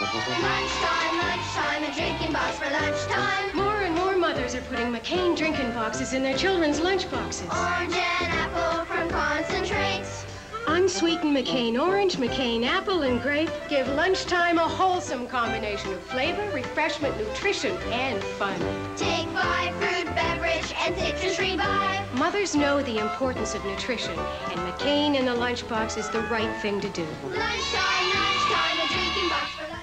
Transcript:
Lunchtime, lunchtime, a drinking box for lunchtime. More and more mothers are putting McCain drinking boxes in their children's lunch boxes. Orange and apple from concentrates. Unsweetened McCain orange, McCain apple, and grape give lunchtime a wholesome combination of flavor, refreshment, nutrition, and fun. Take 5 fruit beverage and citrus revive. Mothers know the importance of nutrition, and McCain in the lunchbox is the right thing to do. Lunchtime, lunchtime, a drinking box for lunchtime.